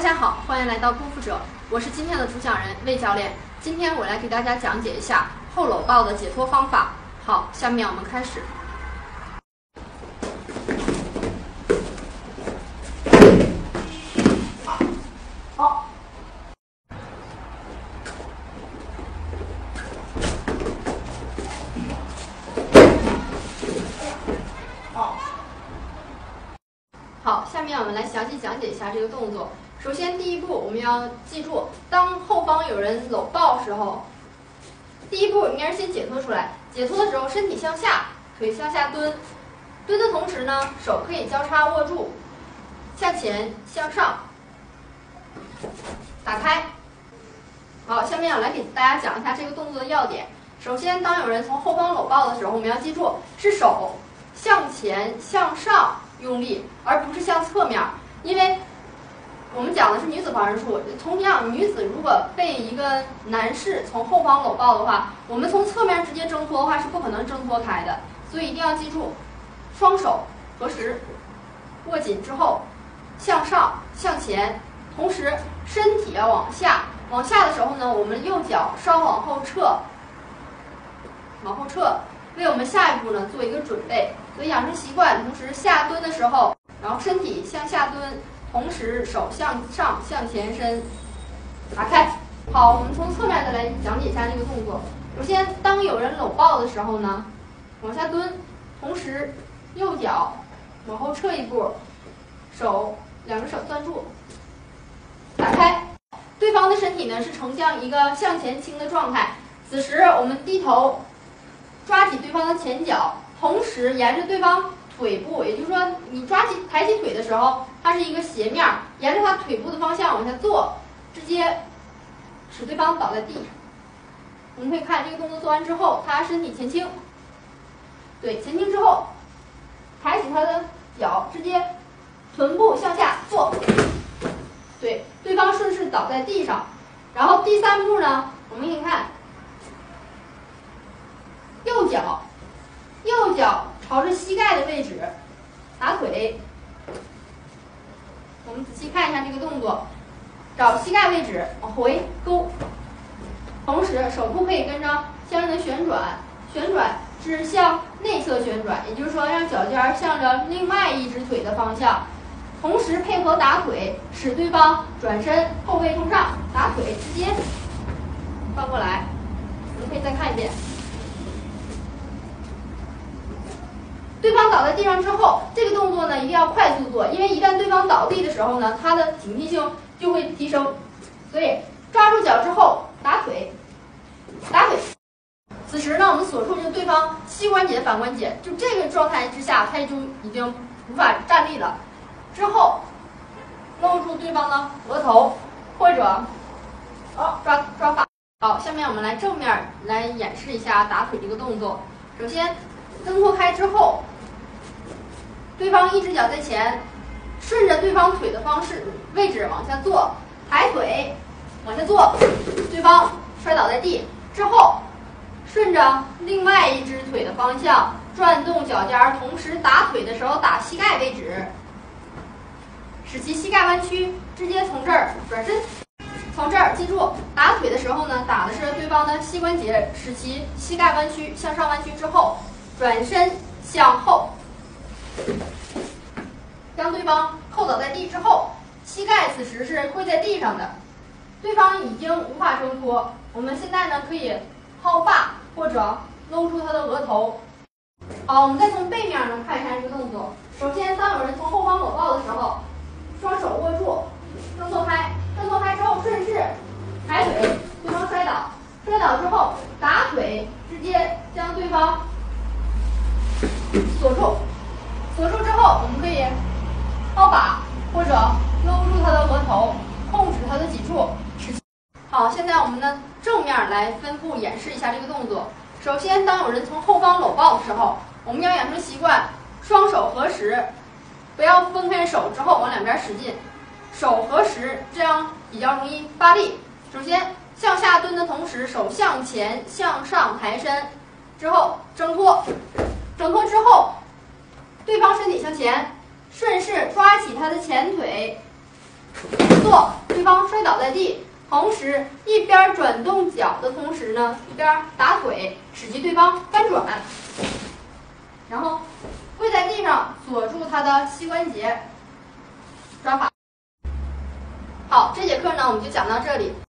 家好，欢迎来到功夫者，我是今天的主讲人魏教练。今天我来给大家讲解一下后搂抱的解脱方法。好，下面我们开始。好，下面我们来详细讲解一下这个动作。首先，第一步我们要记住，当后方有人搂抱时候，第一步应该是先解脱出来。解脱的时候，身体向下，腿向下蹲，蹲的同时呢，手可以交叉握住，向前向上，打开。好，下面我来给大家讲一下这个动作的要点。首先，当有人从后方搂抱的时候，我们要记住是手向前向上用力，而不是向侧面，因为我们讲的是女子防身术。同样，女子如果被一个男士从后方搂抱的话，我们从侧面直接挣脱的话是不可能挣脱开的，所以一定要记住，双手合十，握紧之后向上向前，同时身体要往下。往下的时候呢，我们右脚稍往后撤，为我们下一步呢做一个准备。所以养成习惯，同时下蹲的时候，然后身体向下蹲，同时手向上向前伸，打开。好，我们从侧面再来讲解一下这个动作。首先，当有人搂抱的时候呢，往下蹲，同时右脚往后撤一步，两只手攥住，打开。对方的身体呢是呈现一个向前倾的状态，此时我们低头抓起对方的前脚，同时沿着对方腿部，也就是说你抬起腿的时候，它是一个斜面，沿着他腿部的方向往下做，直接使对方倒在地。我们可以看这个动作做完之后，他身体前倾，对，前倾之后抬起他的脚，直接臀部向下坐，对，对方顺势倒在地上。然后第三步呢，我们可以看右脚朝着膝盖的位置打腿。我们仔细看一下这个动作，找膝盖位置往回勾，同时手部可以跟着相应的旋转是向内侧旋转，也就是说让脚尖向着另外一只腿的方向，同时配合打腿，使对方转身后背冲上，打腿直接翻过来。我们可以再看一遍。对方倒在地上之后，这个动作呢一定要快速做，因为一旦对方倒地的时候呢，他的警惕性就会提升。所以抓住脚之后打腿。此时呢，我们锁住就对方膝关节、反关节，就这个状态之下，他就已经无法站立了。之后搂住对方的额头，或者抓法。好，下面我们来正面来演示一下打腿这个动作。首先挣脱开之后，对方一只脚在前，顺着对方腿的位置往下坐，抬腿往下坐，对方摔倒在地之后，顺着另外一只腿的方向转动脚尖，同时打腿的时候打膝盖位置，使其膝盖弯曲，直接从这儿转身。从这儿记住，打腿的时候呢，打的是对方的膝关节，使其膝盖弯曲，向上弯曲之后，转身向后，将对方扣倒在地之后，膝盖此时是跪在地上的，对方已经无法挣脱。我们现在呢可以薅发或者搂住他的额头。好，我们再从背面呢看一下这个动作。首先，当有人从后方搂抱的时候，双手握住，挣脱开之后顺势抬腿，对方摔倒之后打腿，直接将对方锁住之后，我们可以薅把或者搂住他的额头，控制他的脊柱。好，现在我们呢正面来分步演示一下这个动作。首先，当有人从后方搂抱的时候，我们要养成习惯，双手合十，不要分开手之后往两边使劲，手合十，这样比较容易发力。首先向下蹲的同时，手向前向上抬伸，之后挣脱之后，对方身体向前，顺势抓起他的前腿， 做，对方摔倒在地，同时一边转动脚的同时呢，一边打腿，使其对方翻转，然后跪在地上锁住他的膝关节，抓法。好，这节课呢我们就讲到这里。